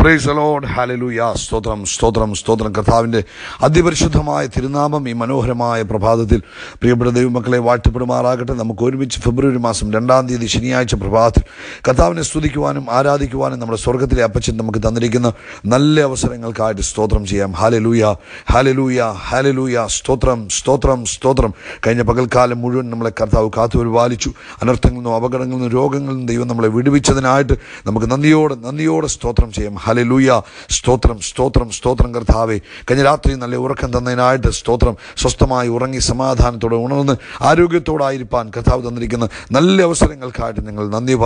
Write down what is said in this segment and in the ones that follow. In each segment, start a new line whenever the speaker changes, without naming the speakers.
Praise the Lord. Hallelujah. സ്തോത്രം സ്തോത്രം സ്തോത്രം. കർത്താവിൻ്റെ അതിപരിശുദ്ധമായ തിരുനാമം ഈ മനോഹരമായ പ്രഭാതത്തിൽ പ്രിയപ്പെട്ട ദൈവമക്കളെ വാഴ്ത്തപ്പെടുമാറാകട്ടെ. നമുക്ക് ഒരുമിച്ച് ഫെബ്രുവരി മാസം 2-ാം തീയതി ശനിയാഴ്ച പ്രഭാതത്തിൽ കർത്താവിനെ സ്തുതിക്കുവാനും ആരാധിക്കുവാനും നമ്മുടെ സ്വർഗത്തിലെ അപ്പച്ചൻ നമുക്ക് തന്നിരിക്കുന്ന നല്ല അവസരങ്ങൾക്കായിട്ട് സ്തോത്രം ചെയ്യാം. ഹല്ലേലൂയ ഹല്ലേലൂയ ഹല്ലേലൂയ. സ്തോത്രം സ്തോത്രം സ്തോത്രം. കഴിഞ്ഞ പകൽക്കാലം മുഴുവൻ നമ്മളെ കർത്താവ് കാത്തുപരിപാലിച്ചു. അനർത്ഥങ്ങളിൽ നിന്നും അപകടങ്ങളിൽ നിന്നും രോഗങ്ങളിൽ നിന്നും ദൈവം നമ്മളെ വിടുവിച്ചതിനായിട്ട് നമുക്ക് നന്ദിയോടെ സ്തോത്രം ചെയ്യാം. ഹല്ലേലൂയ. സ്തോത്രം സ്തോത്രം സ്തോത്രം. കർത്താവേ, കഴിഞ്ഞ രാത്രി നല്ല ഉറക്കം തന്നതിനായിട്ട് സ്തോത്രം. സ്വസ്ഥമായി ഉറങ്ങി സമാധാനത്തോടെ ഉണർന്ന് ആരോഗ്യത്തോടായിരിക്കാൻ കർത്താവ് തന്നിരിക്കുന്ന നല്ല അവസരങ്ങൾക്കായിട്ട് ഞങ്ങൾ നന്ദി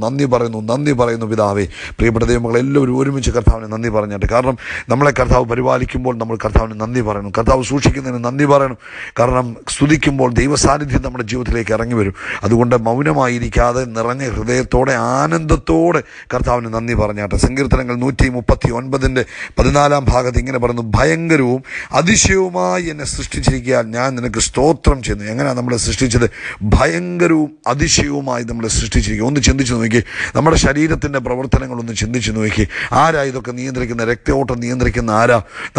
പറയുന്നു പിതാവേ. പ്രിയപ്പെട്ട ദൈവമക്കൾ എല്ലാവരും ഒരുമിച്ച് കർത്താവിനെ നന്ദി പറഞ്ഞിട്ട്, കാരണം നമ്മളെ കർത്താവ് പരിപാലിക്കുമ്പോൾ നമ്മൾ കർത്താവിന് നന്ദി പറയണം. കർത്താവ് സൂക്ഷിക്കുന്നതിന് നന്ദി പറയണം. കാരണം സ്തുതിക്കുമ്പോൾ ദൈവസാന്നിധ്യം നമ്മുടെ ജീവിതത്തിലേക്ക് ഇറങ്ങി വരും. അതുകൊണ്ട് മൗനമായിരിക്കാതെ നിറഞ്ഞ ഹൃദയത്തോടെ ആനന്ദത്തോടെ കർത്താവിന് നന്ദി പറഞ്ഞാട്ടെ. സങ്കീർത്തനങ്ങൾ 139 14 ഭാഗത്ത് ഇങ്ങനെ പറയുന്നു: ഭയങ്കരവും അതിശയവുമായി എന്നെ സൃഷ്ടിച്ചിരിക്കാൻ ഞാൻ നിനക്ക് സ്തോത്രം ചെയ്യുന്നു. എങ്ങനെയാണ് നമ്മളെ സൃഷ്ടിച്ചത്? ഭയങ്കരവും അതിശയവുമായി നമ്മളെ സൃഷ്ടിച്ചിരിക്കുക. ഒന്ന് ചിന്തിച്ചു നോക്കി, നമ്മുടെ ശരീരത്തിൻ്റെ പ്രവർത്തനങ്ങളൊന്ന് ചിന്തിച്ചു നോക്കി. ആരാ ഇതൊക്കെ നിയന്ത്രിക്കുന്ന? രക്തയോട്ടം നിയന്ത്രിക്കുന്ന ആരാ?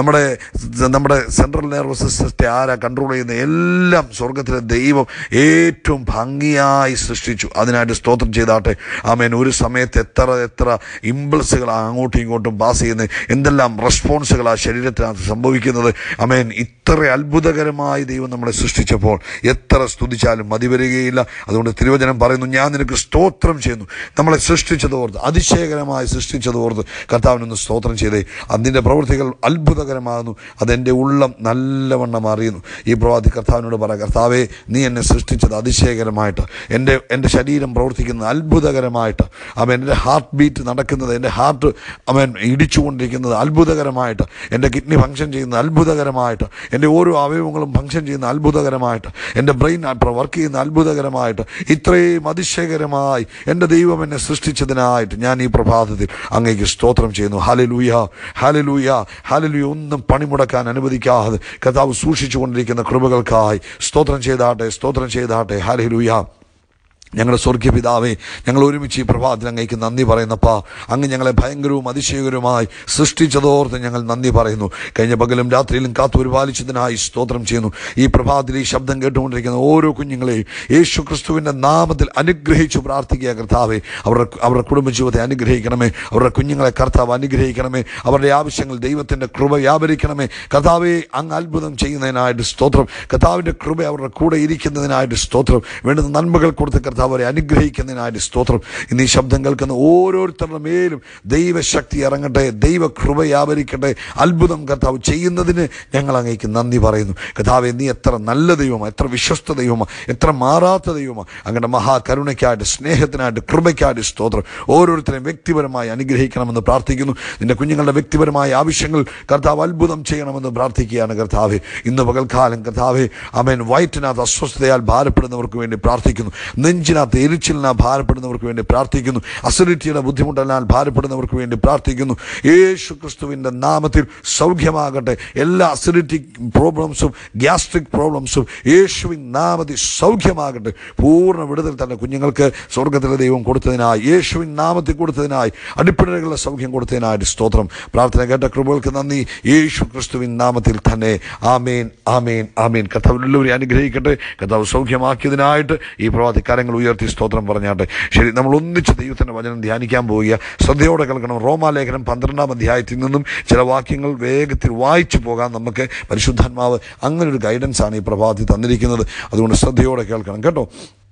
നമ്മുടെ സെൻട്രൽ നെർവസ് സിസ്റ്റത്തെ ആരാ കൺട്രോൾ ചെയ്യുന്ന? എല്ലാം സ്വർഗത്തിലെ ദൈവം ഏറ്റവും ഭംഗിയായി സൃഷ്ടിച്ചു. അതിനായിട്ട് സ്തോത്രം ചെയ്താട്ടെ. ആമേൻ. ഒരു സമയത്ത് എത്ര ഇമ്പൾസുകളാണ് അങ്ങോട്ടും ഇങ്ങോട്ടും പാസ് ചെയ്യുന്നത്, എന്തെല്ലാം റെസ്പോൺസുകളാണ് ശരീരത്തിനകത്ത് സംഭവിക്കുന്നത്. ആമേൻ. ഇത്ര അത്ഭുതകരമായി ദൈവം നമ്മളെ സൃഷ്ടിച്ചപ്പോൾ എത്ര സ്തുതിച്ചാലും മതി വരികയില്ല. അതുകൊണ്ട് തിരുവചനം പറയുന്നു: ഞാൻ നിനക്ക് സ്തോത്രം ചെയ്യുന്നു. നമ്മളെ സൃഷ്ടിച്ചതോർത്ത്, അതിശയകരമായി സൃഷ്ടിച്ചതോർത്ത് കർത്താവിനൊന്ന് സ്തോത്രം ചെയ്തേ. അതിൻ്റെ പ്രവൃത്തികൾ അത്ഭുതകരമാകുന്നു. അതെൻ്റെ ഉള്ളം നല്ലവണ്ണം അറിയുന്നു. ഈ പ്രവാദി കർത്താവിനോട് പറ: കർത്താവേ, നീ എന്നെ സൃഷ്ടിച്ചത് അതിശയകരമായിട്ട്, എൻ്റെ ശരീരം പ്രവർത്തിക്കുന്നത് അത്ഭുതകരമായിട്ട്, അവൻ എൻ്റെ ഹാർട്ട് ബീറ്റ് നടക്കുന്നത്, എൻ്റെ ഹാർട്ട് അവൻ ഇടിച്ചുകൊണ്ടിരിക്കുന്നത് അത്ഭുതകരമായിട്ട്, എൻ്റെ കിഡ്നി ഫങ്ഷൻ ചെയ്യുന്നത് അത്ഭുതകരമായിട്ട്, എൻ്റെ ഓരോ അവയവങ്ങളും ഫങ്ഷൻ ചെയ്യുന്ന അത്ഭുതകരമായിട്ട്, എൻ്റെ ബ്രെയിൻ വർക്ക് ചെയ്യുന്ന അത്ഭുതകരമായിട്ട്, ഇത്രയും അതിശയകരമായി എൻ്റെ ദൈവം എന്നെ സൃഷ്ടിച്ചതിനായിട്ട് ഞാൻ ഈ പ്രഭാതത്തിൽ അങ്ങേക്ക് സ്തോത്രം ചെയ്യുന്നു. ഹല്ലേലൂയ ഹല്ലേലൂയ ഹല്ലേലൂയ. ഒന്നും പണിമുടക്കാൻ അനുവദിക്കാതെ കർത്താവ് സൂക്ഷിച്ചു കൊണ്ടിരിക്കുന്ന കൃപകൾക്കായി സ്തോത്രം ചെയ്താട്ടെ. ഹല്ലേലൂയ. ഞങ്ങളുടെ സ്വർഗീയ പിതാവേ, ഞങ്ങൾ ഒരുമിച്ച് ഈ പ്രഭാതത്തിൽ അങ്ങേക്ക് നന്ദി പറയുന്നപ്പാ. അങ്ങ് ഞങ്ങളെ ഭയങ്കരവും അതിശയകരവുമായി സൃഷ്ടിച്ചതോർത്ത് ഞങ്ങൾ നന്ദി പറയുന്നു. കഴിഞ്ഞ പകലും രാത്രിയിലും കാത്തു പരിപാലിച്ചതിനായി സ്തോത്രം ചെയ്യുന്നു. ഈ പ്രഭാതത്തിൽ ഈ ശബ്ദം കേട്ടുകൊണ്ടിരിക്കുന്ന ഓരോ കുഞ്ഞുങ്ങളെയും യേശു ക്രിസ്തുവിൻ്റെ നാമത്തിൽ അനുഗ്രഹിച്ചു പ്രാർത്ഥിക്കുക. കർത്താവേ, അവരുടെ കുടുംബജീവിതത്തെ അനുഗ്രഹിക്കണമേ. അവരുടെ കുഞ്ഞുങ്ങളെ കർത്താവ് അനുഗ്രഹിക്കണമേ. അവരുടെ ആവശ്യങ്ങൾ ദൈവത്തിൻ്റെ കൃപ വ്യാപരിക്കണമേ. കർത്താവേ, അങ്ങ് അത്ഭുതം ചെയ്യുന്നതിനായിട്ട് സ്തോത്രം. കർത്താവിൻ്റെ കൃപ അവരുടെ കൂടെ ഇരിക്കുന്നതിനായിട്ട് സ്തോത്രം. വേണ്ടുന്ന നന്മകൾ കൊടുത്ത് കർത്താവ് അവരെ അനുഗ്രഹിക്കുന്നതിനായിട്ട് സ്തോത്രം. ഇന്ന് ഈ ശബ്ദം കേൾക്കുന്ന ഓരോരുത്തരുടെ മേലും ദൈവശക്തി ഇറങ്ങട്ടെ, ദൈവകൃപ വ്യാപരിക്കട്ടെ. അത്ഭുതം കർത്താവ് ചെയ്യുന്നതിന് ഞങ്ങൾ അങ്ങേക്ക് നന്ദി പറയുന്നു. കർത്താവേ, നീ എത്ര നല്ല ദൈവമാണ്, എത്ര വിശ്വസ്ത ദൈവമാണ്, എത്ര മാറാത്ത ദൈവമാണ്. അങ്ങയുടെ മഹാകരുണയ്ക്കായിട്ട്, സ്നേഹത്തിനായിട്ട്, കൃപയ്ക്കായിട്ട് സ്തോത്രം. ഓരോരുത്തരെയും വ്യക്തിപരമായി അനുഗ്രഹിക്കണമെന്ന് പ്രാർത്ഥിക്കുന്നു. നിന്റെ കുഞ്ഞുങ്ങളുടെ വ്യക്തിപരമായ ആവശ്യങ്ങൾ കർത്താവ് അത്ഭുതം ചെയ്യണമെന്ന് പ്രാർത്ഥിക്കുകയാണ്. കർത്താവേ, ഇന്ന് പകൽക്കാലം കർത്താവേ, ആമേൻ, വയറ്റിനകത്ത് അസ്വസ്ഥതയാൽ ഭാരപ്പെടുന്നവർക്ക് വേണ്ടി പ്രാർത്ഥിക്കുന്നു. നെഞ്ചിനകത്ത് എരിച്ചിലിനാൽ ഭാരപ്പെടുന്നവർക്ക് വേണ്ടി പ്രാർത്ഥിക്കുന്നു. അസിഡിറ്റിയുടെ ബുദ്ധിമുട്ടെല്ലാം ഭാരപ്പെടുന്നവർക്ക് വേണ്ടി പ്രാർത്ഥിക്കുന്നു. യേശു ക്രിസ്തുവിൻ്റെ നാമത്തിൽ സൗഖ്യമാകട്ടെ. എല്ലാ അസിഡിറ്റിക് പ്രോബ്ലംസും ഗ്യാസ്ട്രിക് പ്രോബ്ലംസും യേശുവിൻ നാമത്തിൽ സൗഖ്യമാകട്ടെ. പൂർണ്ണ വിടുതൽ തന്നെ കുഞ്ഞുങ്ങൾക്ക് സ്വർഗത്തിലെ ദൈവം കൊടുത്തതിനായി, യേശുവിൻ നാമത്തിൽ കൊടുത്തതിനായി, അടിപ്പിണരുകളുടെ സൗഖ്യം കൊടുത്തതിനായിട്ട് സ്തോത്രം. പ്രാർത്ഥന കേട്ട കൃപകൾക്ക് നന്ദി. യേശു ക്രിസ്തുവിൻ നാമത്തിൽ തന്നെ. ആമേൻ ആമേൻ ആമേൻ. കർത്താവ് എല്ലാവരെയും അനുഗ്രഹിക്കട്ടെ. കർത്താവ് സൗഖ്യമാക്കിയതിനായിട്ട് ഈ പ്രവാദി കരങ്ങൾ ഉയർത്തി സ്തോത്രം പറഞ്ഞാട്ടെ. ശരി, നമ്മൾ ഒന്നിച്ച് ദൈവത്തിൻ്റെ വചനം ധ്യാനിക്കാൻ പോവുക. ശ്രദ്ധയോടെ കേൾക്കണം. റോമാലേഖനം 12-ാം അധ്യായത്തിൽ നിന്നും ചില വാക്യങ്ങൾ വേഗത്തിൽ വായിച്ചു പോകാൻ നമുക്ക് പരിശുദ്ധാത്മാവ് അങ്ങനൊരു ഗൈഡൻസാണ് ഈ പ്രഭാതത്തിൽ തന്നിരിക്കുന്നത്. അതുകൊണ്ട് ശ്രദ്ധയോടെ കേൾക്കണം കേട്ടോ.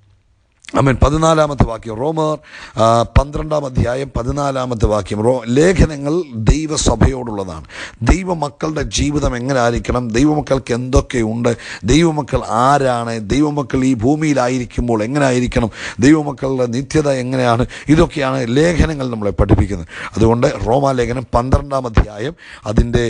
ആമേൻ. 14-ാമത്തെ വാക്യം, റോമർ 12-ാം അധ്യായം 14-ാമത്തെ വാക്യം. ലേഖനങ്ങൾ ദൈവസഭയോടുള്ളതാണ്. ദൈവമക്കളുടെ ജീവിതം എങ്ങനെ ആയിരിക്കണം, ദൈവമക്കൾക്ക് എന്തൊക്കെയുണ്ട്, ദൈവമക്കൾ ആരാണ്, ദൈവമക്കൾ ഈ ഭൂമിയിലായിരിക്കുമ്പോൾ എങ്ങനെ ആയിരിക്കണം, ദൈവമക്കളുടെ നിത്യത എങ്ങനെയാണ്, ഇതൊക്കെയാണ് ലേഖനങ്ങൾ നമ്മളെ പഠിപ്പിക്കുന്നത്. അതുകൊണ്ട് റോമാലേഖനം 12-ാം അധ്യായം അതിൻ്റെ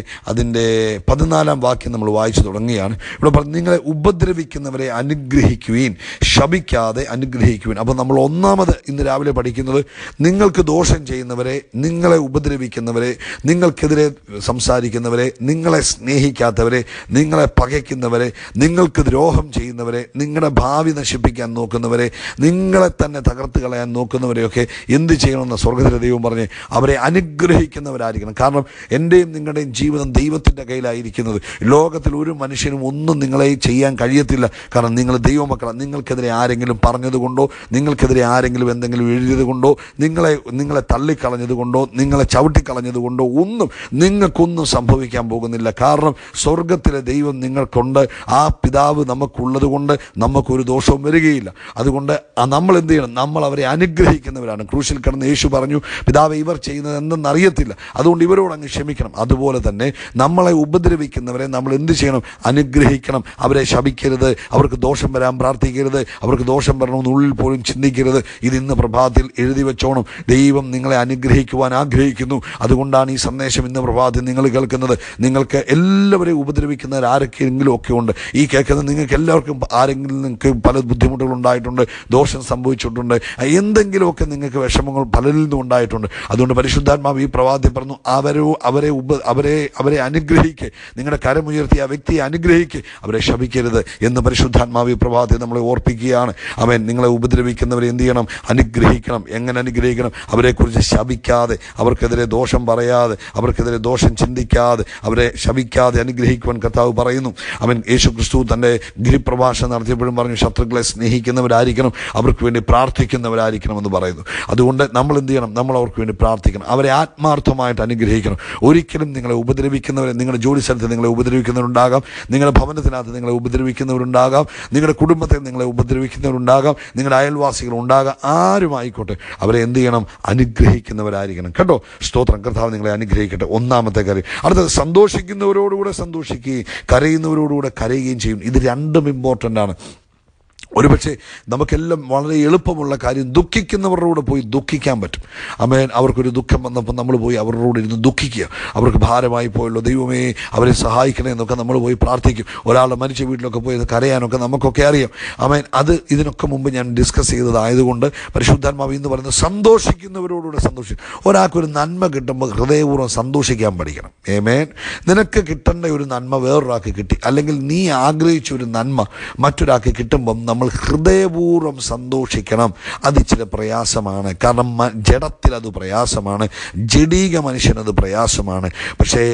14-ാം വാക്യം നമ്മൾ വായിച്ചു തുടങ്ങുകയാണ്. ഇവിടെ പറഞ്ഞു: നിങ്ങളെ ഉപദ്രവിക്കുന്നവരെ അനുഗ്രഹിക്കുവീൻ, ശപിക്കാതെ അനുഗ്രഹിക്കുക. അനുഗ്രഹിക്കുവിൻ. അപ്പോൾ നമ്മൾ ഒന്നാമത് ഇന്ന് രാവിലെ പഠിക്കുന്നത്, നിങ്ങൾക്ക് ദോഷം ചെയ്യുന്നവരെ, നിങ്ങളെ ഉപദ്രവിക്കുന്നവരെ, നിങ്ങൾക്കെതിരെ സംസാരിക്കുന്നവരെ, നിങ്ങളെ സ്നേഹിക്കാത്തവരെ, നിങ്ങളെ പകയ്ക്കുന്നവരെ, നിങ്ങൾക്ക് ദ്രോഹം ചെയ്യുന്നവരെ, നിങ്ങളുടെ ഭാവി നശിപ്പിക്കാൻ നോക്കുന്നവരെ, നിങ്ങളെ തന്നെ തകർത്ത് കളയാൻ നോക്കുന്നവരെയൊക്കെ എന്ത് ചെയ്യണമെന്ന് സ്വർഗ്ഗത്തിലെ ദൈവം പറഞ്ഞ് അവരെ അനുഗ്രഹിക്കുന്നവരായിരിക്കണം. കാരണം എൻ്റെയും നിങ്ങളുടെയും ജീവിതം ദൈവത്തിൻ്റെ കയ്യിലായിരിക്കുന്നത്. ലോകത്തിൽ ഒരു മനുഷ്യനും ഒന്നും നിങ്ങളെ ചെയ്യാൻ കഴിയത്തില്ല. കാരണം നിങ്ങൾ ദൈവമക്കളാണ്. നിങ്ങൾക്കെതിരെ ആരെങ്കിലും പറഞ്ഞതുകൊണ്ടോ, നിങ്ങൾക്കെതിരെ ആരെങ്കിലും എന്തെങ്കിലും എഴുതിയത് കൊണ്ടോ, നിങ്ങളെ തള്ളിക്കളഞ്ഞതുകൊണ്ടോ, നിങ്ങളെ ചവിട്ടിക്കളഞ്ഞതുകൊണ്ടോ നിങ്ങൾക്കൊന്നും സംഭവിക്കാൻ പോകുന്നില്ല. കാരണം സ്വർഗത്തിലെ ദൈവം നിങ്ങൾക്കുണ്ട്. ആ പിതാവ് നമുക്കുള്ളത് കൊണ്ട് നമുക്കൊരു ദോഷവും വരികയില്ല. അതുകൊണ്ട് നമ്മൾ എന്ത് ചെയ്യണം? നമ്മൾ അവരെ അനുഗ്രഹിക്കുന്നവരാണ്. ക്രൂശിൽ കിടന്ന് യേശു പറഞ്ഞു, പിതാവേ, ഇവർ ചെയ്യുന്നത് എന്തെന്നറിയത്തില്ല, അതുകൊണ്ട് ഇവരോട് അങ്ങ് ക്ഷമിക്കണം. അതുപോലെ തന്നെ നമ്മളെ ഉപദ്രവിക്കുന്നവരെ നമ്മൾ എന്ത് ചെയ്യണം? അനുഗ്രഹിക്കണം. അവരെ ശപിക്കരുത്, അവർക്ക് ദോഷം വരാൻ പ്രാർത്ഥിക്കരുത്, അവർക്ക് ദോഷം വരണമെന്ന് ഉള്ളിൽ പോലും ചിന്തിക്കരുത്. ഇത് ഇന്ന് പ്രഭാതത്തിൽ എഴുതി വെച്ചോണം. ദൈവം നിങ്ങളെ അനുഗ്രഹിക്കുവാൻ ആഗ്രഹിക്കുന്നു. അതുകൊണ്ടാണ് ഈ സന്ദേശം ഇന്ന് പ്രഭാതത്തിൽ നിങ്ങൾ കേൾക്കുന്നത്. നിങ്ങൾക്ക് എല്ലാവരെയും ഉപദ്രവിക്കുന്നവർ ആരൊക്കെയെങ്കിലും ഒക്കെ ഉണ്ട്. ഈ കേൾക്കുന്ന നിങ്ങൾക്ക് എല്ലാവർക്കും ആരെങ്കിലും നിങ്ങൾക്ക് പല ബുദ്ധിമുട്ടുകൾ ഉണ്ടായിട്ടുണ്ട്, ദോഷം സംഭവിച്ചിട്ടുണ്ട്, എന്തെങ്കിലുമൊക്കെ നിങ്ങൾക്ക് വിഷമങ്ങൾ പലരിൽ നിന്നും ഉണ്ടായിട്ടുണ്ട്. അതുകൊണ്ട് പരിശുദ്ധാത്മാവ് ഈ പ്രവാചകൻ പറഞ്ഞു, അവരെ അനുഗ്രഹിക്കുക. നിങ്ങളുടെ കരമുയർത്തി ആ വ്യക്തിയെ അനുഗ്രഹിക്കുക, അവരെ ശപിക്കരുത് എന്ന് പരിശുദ്ധാത്മാവ് ഈ പ്രവാചകൻ നമ്മളെ ഓർപ്പിക്കുകയാണ്. അവൻ നിങ്ങളെ ഉപദ്രവിക്കുന്നവരെ എന്ത് ചെയ്യണം? അനുഗ്രഹിക്കണം. എങ്ങനെ അനുഗ്രഹിക്കണം? അവരെക്കുറിച്ച് ശപിക്കാതെ, അവർക്കെതിരെ ദോഷം പറയാതെ, അവർക്കെതിരെ ദോഷം ചിന്തിക്കാതെ, അവരെ ശപിക്കാതെ അനുഗ്രഹിക്കുവാൻ കർത്താവ് പറയുന്നു. അവൻ യേശു ക്രിസ്തു തൻ്റെ ഗിരിപ്രഭാഷണം നടത്തിയപ്പോഴും പറഞ്ഞു, ശത്രുക്കളെ സ്നേഹിക്കുന്നവരായിരിക്കണം, അവർക്ക് വേണ്ടി പ്രാർത്ഥിക്കുന്നവരായിരിക്കണം എന്ന് പറയുന്നു. അതുകൊണ്ട് നമ്മൾ എന്ത് ചെയ്യണം? നമ്മൾ അവർക്ക് വേണ്ടി പ്രാർത്ഥിക്കണം, അവരെ ആത്മാർത്ഥമായിട്ട് അനുഗ്രഹിക്കണം. ഒരിക്കലും നിങ്ങളെ ഉപദ്രവിക്കുന്നവരെ, നിങ്ങളുടെ ജോലി സ്ഥലത്ത് നിങ്ങളെ ഉപദ്രവിക്കുന്നവരുണ്ടാകാം, നിങ്ങളുടെ ഭവനത്തിനകത്ത് നിങ്ങളെ ഉപദ്രവിക്കുന്നവരുണ്ടാകാം, നിങ്ങളുടെ കുടുംബത്തിൽ നിങ്ങളെ ഉപദ്രവിക്കുന്നവരുണ്ടാകാം, നിങ്ങളുടെ അയൽവാസികളുണ്ടാകാം, ആരുമായിക്കോട്ടെ, അവരെ എന്ത് ചെയ്യണം? അനുഗ്രഹിക്കുന്നവരായിരിക്കണം. കേട്ടോ? സ്തോത്രം. കർത്താവ് നിങ്ങളെ അനുഗ്രഹിക്കട്ടെ. ഒന്നാമത്തെ കാര്യം. അടുത്തത്, സന്തോഷിക്കുന്നവരോടുകൂടെ സന്തോഷിക്കുകയും കരയുന്നവരോടുകൂടെ കരയുകയും ചെയ്യും. ഇത് രണ്ടും ഇമ്പോർട്ടൻ്റ് ആണ്. ഒരുപക്ഷെ നമുക്കെല്ലാം വളരെ എളുപ്പമുള്ള കാര്യം, ദുഃഖിക്കുന്നവരുടെ പോയി ദുഃഖിക്കാൻ പറ്റും. ആമേൻ. അവർക്കൊരു ദുഃഖം വന്നപ്പോൾ നമ്മൾ പോയി അവരോട് ഇരുന്ന് ദുഃഖിക്കുക. അവർക്ക് ഭാരമായി പോയല്ലോ, ദൈവമേ അവരെ സഹായിക്കണേ എന്നൊക്കെ നമ്മൾ പോയി പ്രാർത്ഥിക്കും. ഒരാളുടെ മരിച്ച വീട്ടിലൊക്കെ പോയി കരയാനൊക്കെ നമുക്കൊക്കെ അറിയാം. ആമേൻ. ഇതിനൊക്കെ മുമ്പ് ഞാൻ ഡിസ്കസ് ചെയ്തതായതുകൊണ്ട് പരിശുദ്ധാത്മാവ് ഇന്ന് പറയുന്നത്, സന്തോഷിക്കുന്നവരോടുകൂടെ സന്തോഷിക്കും. ഒരാൾക്കൊരു നന്മ കിട്ടുമ്പോൾ ഹൃദയപൂർവ്വം സന്തോഷിക്കാൻ പഠിക്കണം. ആമേൻ. നിനക്ക് കിട്ടേണ്ട ഒരു നന്മ വേറൊരാൾക്ക് കിട്ടി, അല്ലെങ്കിൽ നീ ആഗ്രഹിച്ച ഒരു നന്മ മറ്റൊരാൾക്ക് കിട്ടുമ്പം നമ്മൾ ഹൃദയപൂർവ്വം സന്തോഷിക്കണം. അത് ഇച്ചിരി പ്രയാസമാണ്. കാരണം ജഡത്തിൽ അത് പ്രയാസമാണ്, ജഡീക മനുഷ്യനത് പ്രയാസമാണ്. പക്ഷേ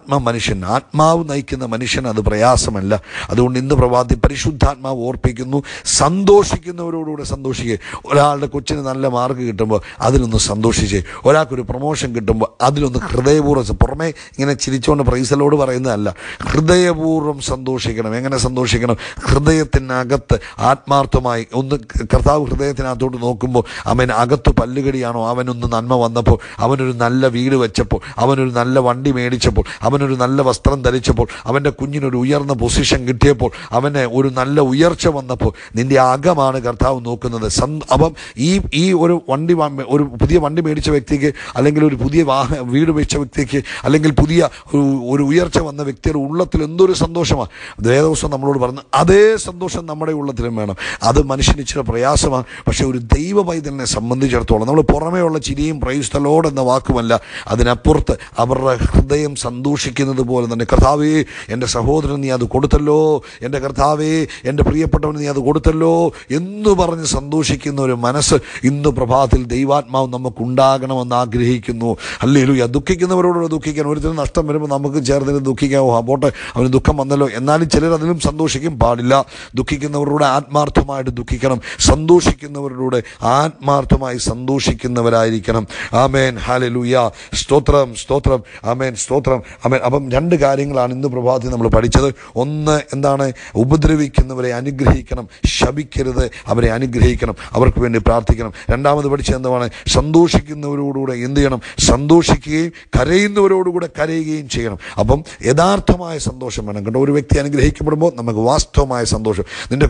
ആത്മാവ് നയിക്കുന്ന മനുഷ്യൻ അത് പ്രയാസമല്ല. അതുകൊണ്ട് ഇന്ന് പ്രഭാതി പരിശുദ്ധാത്മാവ് ഓർപ്പിക്കുന്നു, സന്തോഷിക്കുന്നവരോടുകൂടെ സന്തോഷിക്കുക. ഒരാളുടെ കൊച്ചിന് നല്ല മാർക്ക് കിട്ടുമ്പോൾ അതിലൊന്ന് സന്തോഷിച്ചേ. ഒരാൾക്കൊരു പ്രൊമോഷൻ കിട്ടുമ്പോൾ അതിലൊന്ന് ഹൃദയപൂർവ്വം, പുറമേ ഇങ്ങനെ ചിരിച്ചുകൊണ്ട് പ്രൈസലോട് പറയുന്നതല്ല, ഹൃദയപൂർവ്വം സന്തോഷിക്കണം. എങ്ങനെ സന്തോഷിക്കണം? ഹൃദയത്തിനകത്ത് ആത്മാർത്ഥമായി ഒന്ന് കർത്താവ് ഹൃദയത്തിനകത്തോട്ട് നോക്കുമ്പോൾ, അവൻ അകത്ത് പല്ലുകടിയാണോ, അവനൊന്ന് നന്മ വന്നപ്പോൾ, അവനൊരു നല്ല വീട് വെച്ചപ്പോൾ, അവനൊരു നല്ല വണ്ടി മേടിച്ചപ്പോൾ, അവനൊരു നല്ല വസ്ത്രം ധരിച്ചപ്പോൾ, അവൻ്റെ കുഞ്ഞിനൊരു ഉയർന്ന പൊസിഷൻ കിട്ടിയപ്പോൾ, അവന് ഒരു നല്ല ഉയർച്ച വന്നപ്പോൾ, നിൻ്റെ അകമാണ് കർത്താവ് നോക്കുന്നത്. അപ്പം ഈ ഒരു പുതിയ വണ്ടി മേടിച്ച വ്യക്തിക്ക്, അല്ലെങ്കിൽ ഒരു പുതിയ വീട് വെച്ച വ്യക്തിക്ക്, അല്ലെങ്കിൽ പുതിയ ഒരു ഉയർച്ച വന്ന വ്യക്തിയുടെ ഉള്ളത്തിൽ എന്തൊരു സന്തോഷമാണ്. വേദവസം നമ്മളോട് പറഞ്ഞു, അതേ സന്തോഷം നമ്മുടെ ഉള്ളത്തിലും വേണം. അത് മനുഷ്യന് ഇച്ചിരി പ്രയാസമാണ്. പക്ഷേ ഒരു ദൈവ പൈതലിനെ സംബന്ധിച്ചിടത്തോളം നമ്മൾ പുറമേയുള്ള ചിരിയും പ്രൈസ് ദി ലോർഡ് എന്ന വാക്കുമല്ല, അതിനപ്പുറത്ത് അവരുടെ ഹൃദയം സന്തോഷിക്കുന്നത് പോലെ തന്നെ, കർത്താവേ എൻ്റെ സഹോദരൻ നീ അത് കൊടുത്തല്ലോ, എൻ്റെ കർത്താവേ എൻ്റെ പ്രിയപ്പെട്ടവൻ നീ അത് കൊടുത്തല്ലോ എന്ന് പറഞ്ഞ് സന്തോഷിക്കുന്ന ഒരു മനസ്സ് ഇന്ന് പ്രഭാതത്തിൽ ദൈവാത്മാവ് നമുക്കുണ്ടാകണമെന്ന് ആഗ്രഹിക്കുന്നു. ഹല്ലേലൂയ. ദുഃഖിക്കുന്നവരോട് ദുഃഖിക്കാൻ, ഒരുത്തരം നഷ്ടം വരുമ്പോൾ നമുക്ക് ചേർന്ന് ദുഃഖിക്കാമോ? പോട്ടെ, അവന് ദുഃഖം വന്നല്ലോ. എന്നാലും ചിലർ അതിലും സന്തോഷിക്കും. പാടില്ല. ദുഃഖിക്കുന്നവരോട് ആത്മാർത്ഥമായിട്ട് ദുഃഖിക്കണം. സന്തോഷിക്കുന്നവരോട് ആത്മാർത്ഥമായി സന്തോഷിക്കുന്നവരായിരിക്കണം. ആമേൻ. ഹല്ലേലൂയ. സ്തോത്രം, സ്തോത്രം. ആമേൻ, സ്തോത്രം. ആമേൻ. അപ്പം രണ്ട് കാര്യങ്ങളാണ് ഇന്ന് പ്രഭാതത്തിൽ നമ്മൾ പഠിച്ചത്. ഒന്ന് എന്താണ്? ഉപദ്രവിക്കുന്നവരെ അനുഗ്രഹിക്കണം, ശപിക്കരുത്, അവരെ അനുഗ്രഹിക്കണം, അവർക്ക് വേണ്ടി പ്രാർത്ഥിക്കണം. രണ്ടാമത് പഠിച്ചത് എന്താണ്? സന്തോഷിക്കുന്നവരോടുകൂടെ എന്ത് ചെയ്യണം? സന്തോഷിക്കുകയും കരയുന്നവരോടുകൂടെ കരയുകയും ചെയ്യണം. അപ്പം യഥാർത്ഥമായ സന്തോഷം വേണം കേട്ടോ. ഒരു വ്യക്തി അനുഗ്രഹിക്കപ്പെടുമ്പോൾ നമുക്ക് വാസ്തവമായ സന്തോഷം. നിന്റെ കൂടെ ദൈവത്തെ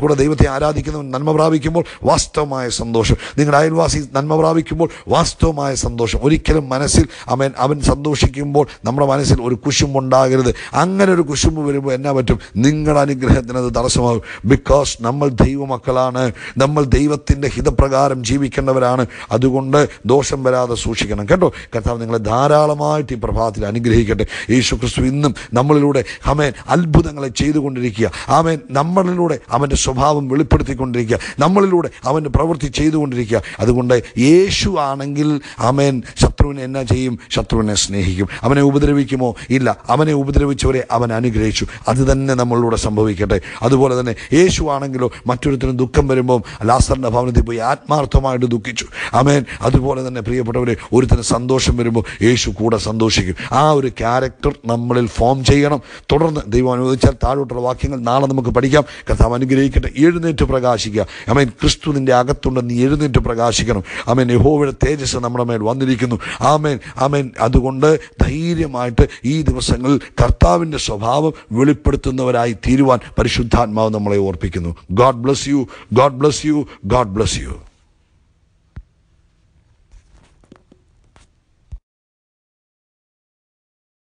ആരാധിക്കുന്നവൻ നന്മ പ്രാപിക്കുമ്പോൾ വാസ്തവമായ സന്തോഷം, നിങ്ങളുടെ അയൽവാസി നന്മ പ്രാപിക്കുമ്പോൾ വാസ്തവമായ സന്തോഷം. ഒരിക്കലും മനസ്സിൽ അവൻ സന്തോഷിക്കുമ്പോൾ നമ്മുടെ മനസ്സിൽ ഒരു കുശുമ്പുണ്ടാകരുത്. അങ്ങനെ ഒരു കുശുമ്പ് വരുമ്പോൾ എന്നാ പറ്റും? നിങ്ങളുടെ അനുഗ്രഹത്തിന് അത് തടസ്സമാകും. ബിക്കോസ് നമ്മൾ ദൈവമക്കളാണ്, നമ്മൾ ദൈവത്തിൻ്റെ ഹിതപ്രകാരം ജീവിക്കേണ്ടവരാണ്. അതുകൊണ്ട് ദോഷം വരാതെ സൂക്ഷിക്കണം കേട്ടോ. കർത്താവ് നിങ്ങളെ ധാരാളമായിട്ട് ഈ പ്രഭാതത്തിൽ അനുഗ്രഹിക്കട്ടെ. യേശു ക്രിസ്തു ഇന്നും നമ്മളിലൂടെ അത്ഭുതങ്ങളെ ചെയ്തുകൊണ്ടിരിക്കുക. നമ്മളിലൂടെ അവൻ്റെ സ്വഭാവം വെളിപ്പെടുത്തിക്കൊണ്ടിരിക്കുക, നമ്മളിലൂടെ അവൻ്റെ പ്രവൃത്തി ചെയ്തുകൊണ്ടിരിക്കുക. അതുകൊണ്ട് യേശു ആണെങ്കിൽ ശത്രുവിനെ എന്നാ ചെയ്യും? ശത്രുവിനെ സ്നേഹിക്കും. അവനെ ഉപദ്രവിക്കുമോ? ഇല്ല. അവനെ ഉപദ്രവിച്ചവരെ അവൻ അനുഗ്രഹിച്ചു. അത് തന്നെ നമ്മളിലൂടെ സംഭവിക്കട്ടെ. അതുപോലെ തന്നെ യേശു ആണെങ്കിലോ മറ്റൊരുത്തരും ദുഃഖം വരുമ്പോൾ ലാസറിൻ്റെ ഭവനത്തിൽ പോയി ആത്മാർത്ഥമായിട്ട് ദുഃഖിച്ചു. അതുപോലെ തന്നെ പ്രിയപ്പെട്ടവരെ, ഒരുത്തന് സന്തോഷം വരുമ്പോൾ യേശു കൂടെ സന്തോഷിക്കും. ആ ഒരു ക്യാരക്ടർ നമ്മളിൽ ഫോം ചെയ്യണം. തുടർന്ന് ദൈവം അനുവദിച്ചാൽ താഴോട്ടുള്ള വാക്യങ്ങൾ നാളെ നമുക്ക് പഠിക്കാം. കർത്താവ് അനുഗ്രഹിക്കട്ടെ. എഴുന്നേറ്റ് പ്രകാശിക്കുക. ക്രിസ്തു നിൻ്റെ അകത്തുണ്ട്, നീ എഴുന്നേറ്റ് പ്രകാശിക്കണം. യഹോവയുടെ തേജസ് നമ്മുടെ മേൽ വന്നിരിക്കുന്നു. അതുകൊണ്ട് ധൈര്യമായിട്ട് ഈ ദിവസങ്ങളിൽ കർത്താവിൻ്റെ സ്വഭാവം വെളിപ്പെടുത്തുന്നവരായി തീരുവാൻ പരിശുദ്ധാത്മാവ് നമ്മളെ ഓർപ്പിക്കുന്നു. God bless you, God bless you, God bless U.